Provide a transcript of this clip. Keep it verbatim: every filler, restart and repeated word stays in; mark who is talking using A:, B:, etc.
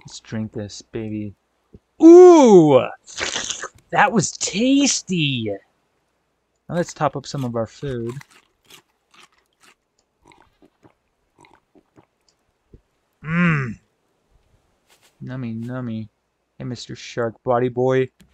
A: Let's drink this, baby. Ooh! That was tasty! Now let's top up some of our food. Mmm. Nummy, nummy. Hey, Mister Shark Body Boy.